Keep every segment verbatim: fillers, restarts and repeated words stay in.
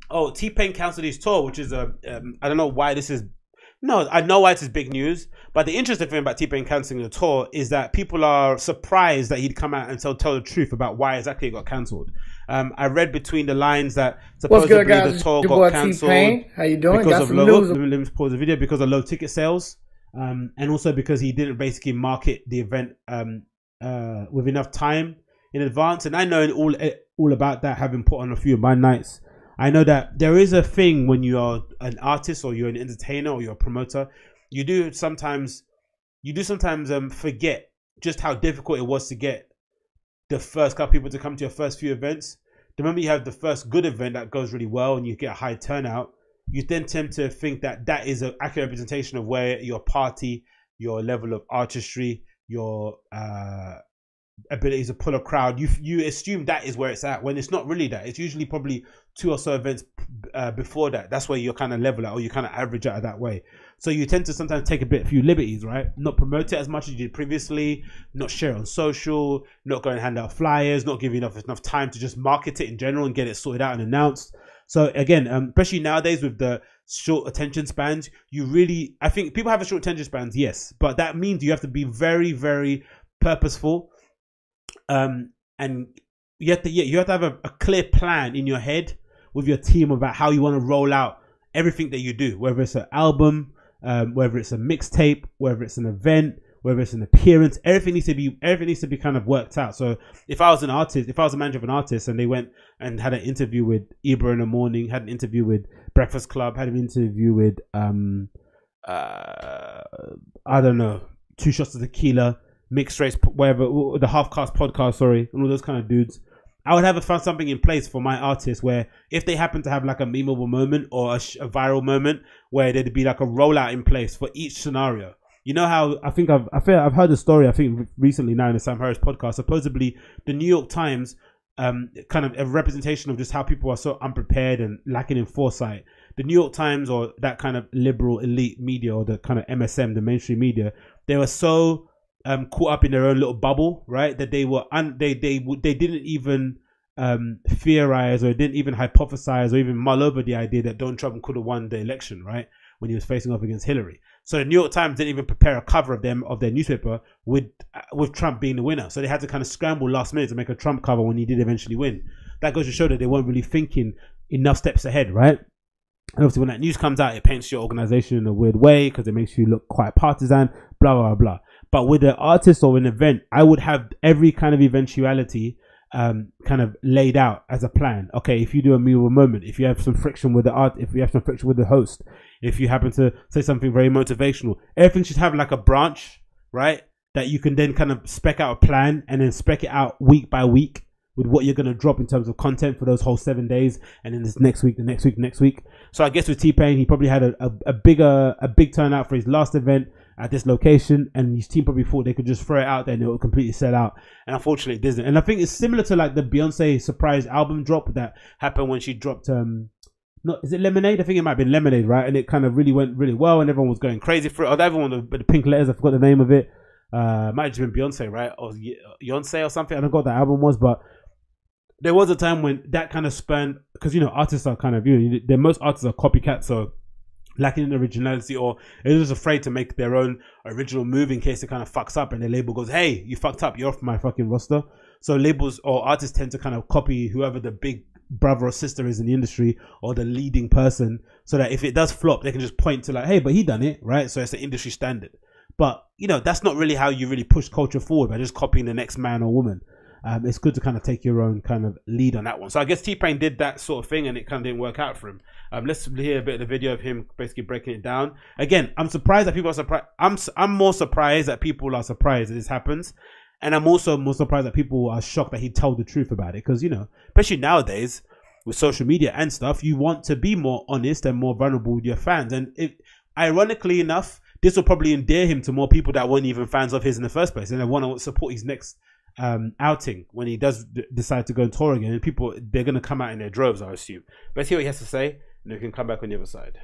Oh, T-Pain cancelled his tour, which is a um, I don't know why this is. No, I know why this is big news, but the interesting thing about T-Pain cancelling the tour is that people are surprised that he'd come out and tell, tell the truth about why exactly it got cancelled. Um, I read between the lines that What's supposedly good, guys? the tour Your got boy cancelled T-Pain. How you doing? because Got of some low. news. Let me, let me pause the video because of low ticket sales, um, and also because he didn't basically market the event um, uh, with enough time in advance. And I know all all about that, having put on a few of my nights. I know that there is a thing when you are an artist or you're an entertainer or you're a promoter, you do sometimes you do sometimes um, forget just how difficult it was to get the first couple people to come to your first few events. The moment you have the first good event that goes really well and you get a high turnout, you then tend to think that that is an accurate representation of where your party, your level of artistry, your uh, ability to pull a crowd, you you assume that is where it's at, when it's not really that. It's usually probably two or so events uh, before that. That's where you're kind of level at, or you kind of average out that way. So you tend to sometimes take a bit, a few liberties, right? Not promote it as much as you did previously, not share it on social, not go and hand out flyers, not give you enough enough time to just market it in general and get it sorted out and announced. So again, um, especially nowadays with the short attention spans, you really, I think people have a short attention spans, yes, but that means you have to be very, very purposeful. Um, and you have to, yeah, you have to have a, a clear plan in your head with your team about how you want to roll out everything that you do, whether it's an album, um, whether it's a mixtape, whether it's an event, whether it's an appearance. Everything needs to be, everything needs to be kind of worked out. So if I was an artist, if I was a manager of an artist, and they went and had an interview with Ibra in the morning, had an interview with Breakfast Club, had an interview with, um, uh, I don't know, Two Shots of Tequila, Mixed Race, whatever, the Half Cast podcast, sorry, and all those kind of dudes, I would have found something in place for my artists where if they happen to have like a memeable moment or a, a viral moment, where there'd be like a rollout in place for each scenario. You know how I think I've I feel I've heard a story, I think recently now in the Sam Harris podcast. Supposedly the New York Times, um, kind of a representation of just how people are so unprepared and lacking in foresight. The New York Times, or that kind of liberal elite media, or the kind of M S M, the mainstream media, they were so um, caught up in their own little bubble, right? That they were un- they they they didn't even um, theorize or didn't even hypothesize or even mull over the idea that Donald Trump could have won the election, right, when he was facing off against Hillary. So the New York Times didn't even prepare a cover of them of their newspaper with uh, with Trump being the winner. So they had to kind of scramble last minute to make a Trump cover when he did eventually win. That goes to show that they weren't really thinking enough steps ahead, right? And obviously when that news comes out, it paints your organization in a weird way because it makes you look quite partisan, blah, blah, blah. But with an artist or an event, I would have every kind of eventuality um, kind of laid out as a plan. Okay, if you do a meal moment, if you have some friction with the art, if you have some friction with the host, if you happen to say something very motivational, everything should have like a branch, right? That you can then kind of spec out a plan and then spec it out week by week with what you're going to drop in terms of content for those whole seven days. And then this next week, the next week, the next week. So I guess with T-Pain, he probably had a, a, a bigger, a big turnout for his last event at this location, and his team probably thought they could just throw it out there and it would completely sell out, and unfortunately it didn't. And I think it's similar to like the Beyonce surprise album drop that happened when she dropped um not is it Lemonade? I think it might have been Lemonade, right? And it kind of really went really well and everyone was going crazy for it. Or everyone with the pink letters, I forgot the name of it, uh might have just been Beyonce, right? Or Beyonce or something, I don't know what the album was, but there was a time when that kind of spun, because you know artists are kind of, you know, they're, most artists are copycats, so lacking in originality, or they're just afraid to make their own original move in case it kind of fucks up and the label goes, hey, you fucked up, you're off my fucking roster. So labels or artists tend to kind of copy whoever the big brother or sister is in the industry, or the leading person, so that if it does flop, they can just point to like, hey, but he done it, right? So it's an industry standard. But you know, that's not really how you really push culture forward, by just copying the next man or woman. Um, it's good to kind of take your own kind of lead on that one. So I guess T-Pain did that sort of thing and it kind of didn't work out for him. Um, let's hear a bit of the video of him basically breaking it down. Again, I'm surprised that people are surprised. I'm, I'm more surprised that people are surprised that this happens. And I'm also more surprised that people are shocked that he told the truth about it. Because, you know, especially nowadays with social media and stuff, you want to be more honest and more vulnerable with your fans. And it, ironically enough, this will probably endear him to more people that weren't even fans of his in the first place. And they want to support his next um outing when he does d- decide to go and tour again, and people, they're going to come out in their droves, I assume. Let's hear what he has to say and we can come back on the other side.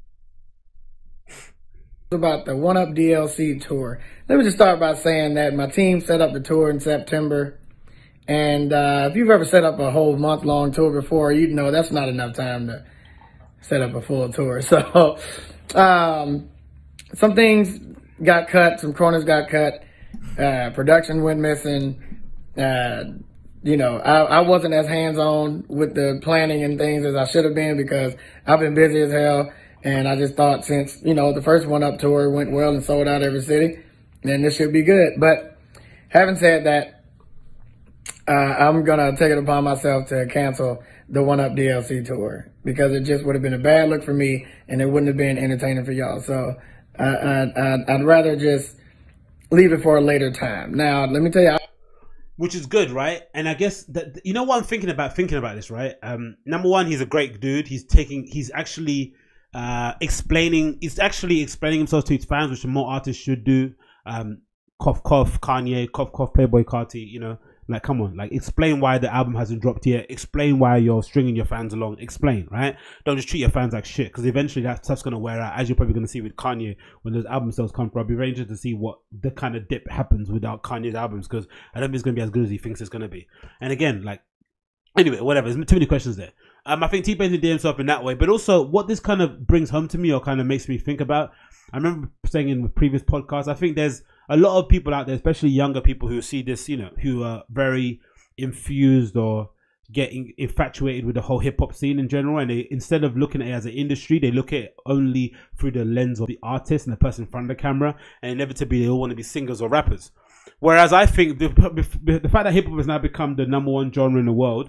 About the One Up D L C tour. Let me just start by saying that my team set up the tour in September, and uh if you've ever set up a whole month long tour before, you'd know that's not enough time to set up a full tour. So um, some things got cut, some corners got cut, uh, production went missing. Uh, you know, I, I wasn't as hands-on with the planning and things as I should have been because I've been busy as hell. And I just thought since, you know, the first One Up tour went well and sold out every city, then this should be good. But having said that, uh, I'm going to take it upon myself to cancel the One Up D L C tour because it just would have been a bad look for me and it wouldn't have been entertaining for y'all. So I, I, I'd, I'd rather just leave it for a later time. Now, let me tell you. I- Which is good, right? And I guess that, you know what I'm thinking about, thinking about this, right? Um, number one, he's a great dude. He's taking, he's actually uh, explaining, he's actually explaining himself to his fans, which more artists should do. Um, cough, cough, Kanye, cough, cough, Playboy Carti, you know, like, come on, like, explain why the album hasn't dropped yet. Explain why you're stringing your fans along. Explain, right? Don't just treat your fans like shit, because eventually that stuff's going to wear out, as you're probably going to see with Kanye when those album sales come through. I'll be very interested to see what the kind of dip happens without Kanye's albums, because I don't think it's going to be as good as he thinks it's going to be. And again, like, anyway, whatever. There's too many questions there. Um, I think T-Pain did himself in that way, but also what this kind of brings home to me, or kind of makes me think about, I remember saying in the previous podcast, I think there's a lot of people out there, especially younger people, who see this, you know, who are very infused or getting infatuated with the whole hip-hop scene in general, and they, instead of looking at it as an industry, they look at it only through the lens of the artist and the person in front of the camera, and inevitably they all want to be singers or rappers. Whereas I think the, the fact that hip-hop has now become the number one genre in the world,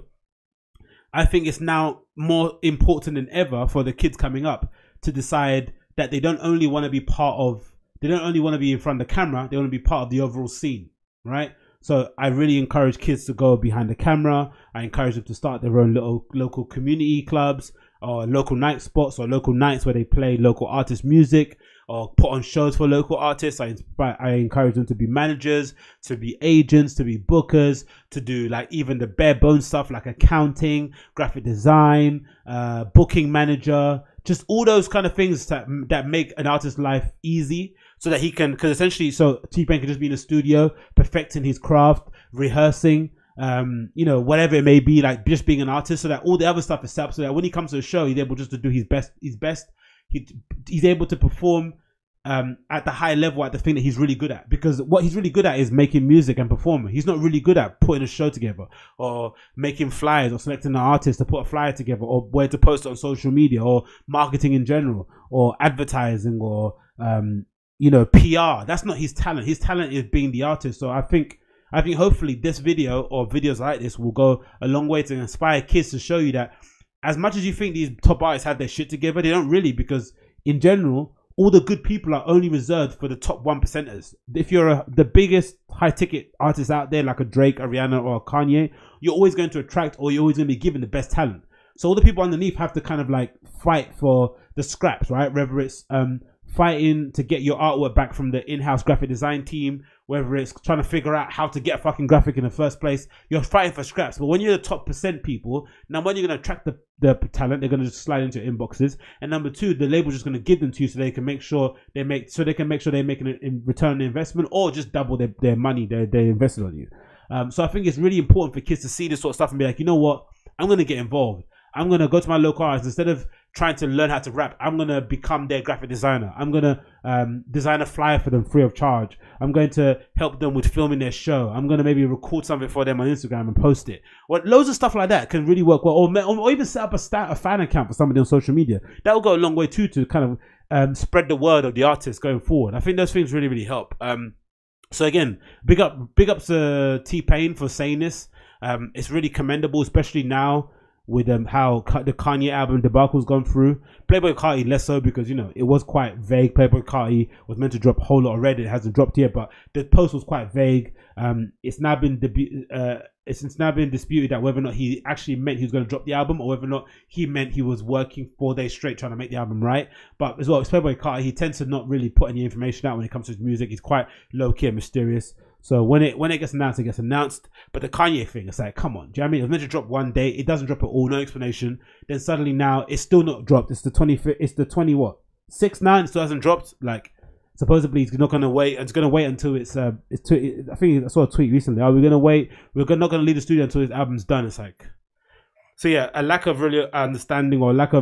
I think it's now more important than ever for the kids coming up to decide that they don't only want to be part of, they don't only want to be in front of the camera, they want to be part of the overall scene, right? So I really encourage kids to go behind the camera. I encourage them to start their own little local community clubs or local night spots or local nights where they play local artist music or put on shows for local artists. I inspire, I encourage them to be managers, to be agents, to be bookers, to do like even the bare bones stuff like accounting, graphic design, uh, booking manager, just all those kind of things that, that make an artist's life easy. So that he can, because essentially, so T-Pain can just be in the studio, perfecting his craft, rehearsing, um, you know, whatever it may be, like just being an artist, so that all the other stuff is set up, so that when he comes to a show, he's able just to do his best, his best. He, he's able to perform um, at the high level at the thing that he's really good at. Because what he's really good at is making music and performing. He's not really good at putting a show together or making flyers or selecting an artist to put a flyer together or where to post it on social media or marketing in general or advertising or, um, you know, P R. That's not his talent. His talent is being the artist. So I think, I think hopefully this video or videos like this will go a long way to inspire kids to show you that as much as you think these top artists have their shit together, they don't really, because in general, all the good people are only reserved for the top one percenters. If you're a, the biggest high ticket artist out there, like a Drake, a Rihanna, or a Kanye, you're always going to attract, or you're always going to be given the best talent. So all the people underneath have to kind of like fight for the scraps, right? Whether it's um, fighting to get your artwork back from the in-house graphic design team, whether it's trying to figure out how to get a fucking graphic in the first place, you're fighting for scraps. But when you're the top percent people, number one, you're going to attract the, the talent. They're going to just slide into your inboxes. And number two, the label's just going to give them to you so they can make sure they make, so they can make sure they're making a return on investment or just double their, their money they they invested on you. Um, so I think it's really important for kids to see this sort of stuff and be like, you know what, I'm going to get involved. I'm going to go to my local artist. Instead of trying to learn how to rap, I'm going to become their graphic designer. I'm going to um, design a flyer for them free of charge. I'm going to help them with filming their show. I'm going to maybe record something for them on Instagram and post it. Well, loads of stuff like that can really work well. Or, or even set up a, stat, a fan account for somebody on social media. That will go a long way too to kind of um, spread the word of the artist going forward. I think those things really, really help. Um, so again, big up, big ups to T-Pain for saying this. Um, it's really commendable, especially now with um, how the Kanye album debacle's gone through. Playboy Carti less so, because, you know, it was quite vague. Playboy Carti was meant to drop a whole lot already. It hasn't dropped yet, but the post was quite vague. Um, it's now been debu- uh, it's, it's now been disputed that whether or not he actually meant he was going to drop the album or whether or not he meant he was working four days straight trying to make the album right. But as well, it's Playboy Carti. He tends to not really put any information out when it comes to his music. He's quite low-key and mysterious. So when it when it gets announced, it gets announced. But the Kanye thing, it's like, come on. Do you know what I mean? It was meant to drop one day. It doesn't drop at all. No explanation. Then suddenly now it's still not dropped. It's the twenty-fifth. It's the twenty what? six nine still hasn't dropped. Like, supposedly he's not going to wait. It's going to wait until it's, uh, it's tw- I think I saw a tweet recently. Are we going to wait? We're not going to leave the studio until his album's done. It's like, so yeah, a lack of really understanding or lack of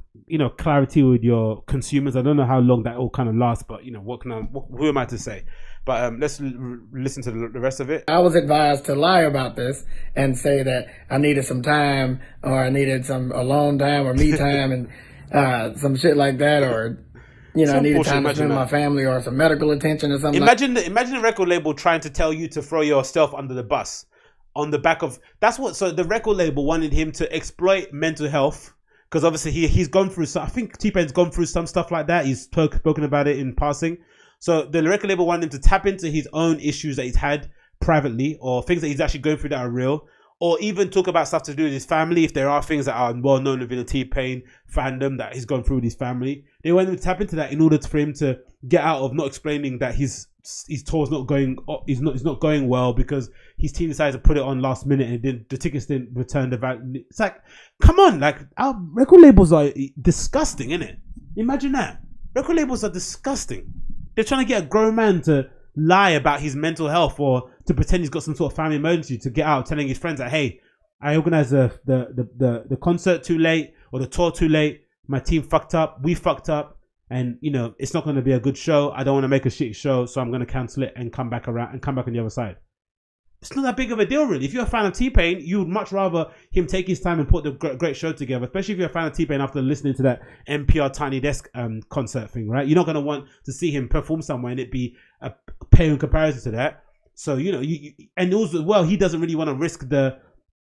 you know, clarity with your consumers. I don't know how long that all kind of lasts, but you know, what can I, what, who am I to say? But um, let's l- listen to the, the rest of it. I was advised to lie about this and say that I needed some time, or I needed some alone time, or me time, and uh, some shit like that, or you know, Some I needed bullshit, time to imagine spend with that. my family, or some medical attention, or something. Imagine the, imagine a record label trying to tell you to throw yourself under the bus on the back of that's what. So the record label wanted him to exploit mental health because obviously he he's gone through. So I think T-Pain's gone through some stuff like that. He's spoke, spoken about it in passing. So the record label wanted him to tap into his own issues that he's had privately, or things that he's actually going through that are real, or even talk about stuff to do with his family. If there are things that are well known within the T-Pain fandom that he's gone through with his family, they wanted him to tap into that in order for him to get out of not explaining that his his tour's not going, he's not, he's not going well because his team decided to put it on last minute and then the tickets didn't return the value. It's like, come on, like our record labels are disgusting, innit? Imagine that. Record labels are disgusting. They're trying to get a grown man to lie about his mental health or to pretend he's got some sort of family emergency to get out telling his friends that, hey, I organized the the, the, the, the concert too late or the tour too late. My team fucked up. We fucked up. And, you know, it's not going to be a good show. I don't want to make a shit show. So I'm going to cancel it and come back around and come back on the other side. It's not that big of a deal, really. If you're a fan of T-Pain, you would much rather him take his time and put the great, great show together, especially if you're a fan of T-Pain after listening to that N P R Tiny Desk um, concert thing, right? You're not going to want to see him perform somewhere and it be a pale in comparison to that. So, you know, you, you and also, well, he doesn't really want to risk the,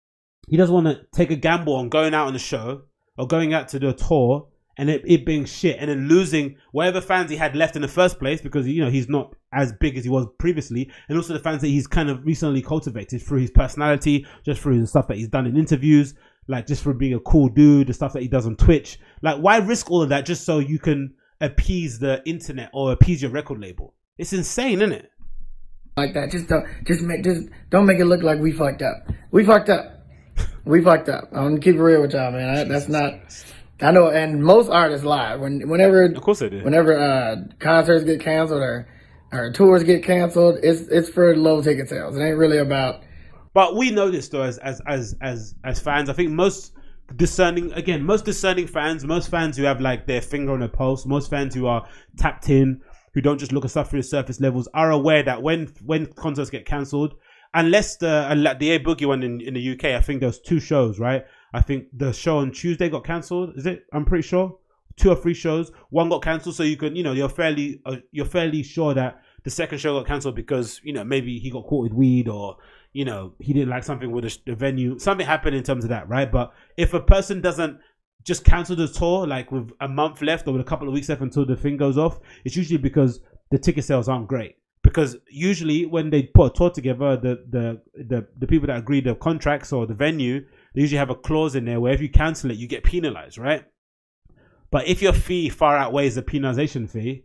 he doesn't want to take a gamble on going out on the show or going out to do a tour and it, it being shit and then losing whatever fans he had left in the first place because, you know, he's not as big as he was previously, and also the fans that he's kind of recently cultivated through his personality, just through the stuff that he's done in interviews, like just for being a cool dude, the stuff that he does on Twitch. Like, why risk all of that just so you can appease the internet or appease your record label? It's insane, isn't it? Like that, just don't, just make, just don't make it look like we fucked up. We fucked up. We fucked up. I'm gonna keep it real with y'all, man. I, that's not. I know, and most artists lie. When, whenever, of course they do. Whenever uh, concerts get canceled or or tours get canceled, it's it's for low ticket sales. It ain't really about. But we know this though, as as as as as fans. I think most discerning, again, most discerning fans, most fans who have like their finger on the pulse, most fans who are tapped in, who don't just look at stuff through the surface levels, are aware that when when concerts get cancelled, unless the uh, the A Boogie one in in the U K, I think there's two shows, right? I think the show on Tuesday got cancelled. Is it? I'm pretty sure two or three shows. One got cancelled, so you can, you know, you're fairly, uh, you're fairly sure that the second show got cancelled because, you know, maybe he got caught with weed or, you know, he didn't like something with the, the venue. Something happened in terms of that, right? But if a person doesn't just cancel the tour, like with a month left or with a couple of weeks left until the thing goes off, it's usually because the ticket sales aren't great. Because usually when they put a tour together, the the the, the people that agree the contracts or the venue, they usually have a clause in there where if you cancel it, you get penalized, right? But if your fee far outweighs the penalization fee,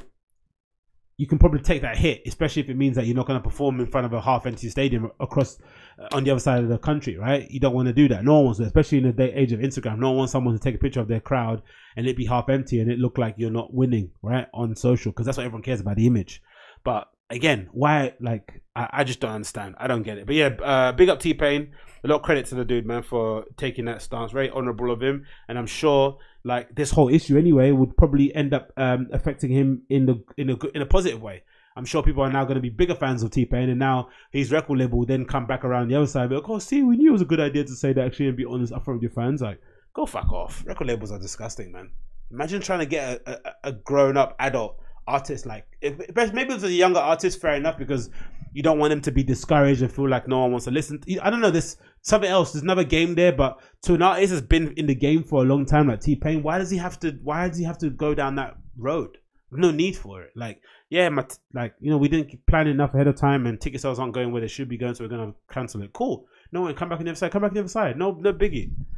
you can probably take that hit, especially if it means that you're not going to perform in front of a half-empty stadium across uh, on the other side of the country, right? You don't want to do that. No one wants to, especially in the day, age of Instagram. No one wants someone to take a picture of their crowd and it be half-empty and it look like you're not winning, right, on social, because that's what everyone cares about, the image. But again, why? Like, I, I just don't understand. I don't get it. But yeah, uh, big up T-Pain. A lot of credit to the dude, man, for taking that stance. Very honourable of him. And I'm sure, like, this whole issue anyway would probably end up um, affecting him in the in a in a positive way. I'm sure people are now going to be bigger fans of T-Pain, and now his record label will then come back around the other side. But, oh, see, we knew it was a good idea to say that actually and be honest upfront with your fans. Like, go fuck off. Record labels are disgusting, man. Imagine trying to get a, a, a grown-up adult artist, like, if, if maybe if it's a younger artist, fair enough, because you don't want them to be discouraged and feel like no one wants to listen to, I don't know, there's something else, there's another game there. But to an artist that's been in the game for a long time, like T-Pain, why does he have to why does he have to go down that road? No need for it. Like, yeah, my t- like, you know, we didn't plan enough ahead of time and ticket sales aren't going where they should be going, so we're gonna cancel it. Cool. No one, come back on the other side, come back on the other side. No, no biggie.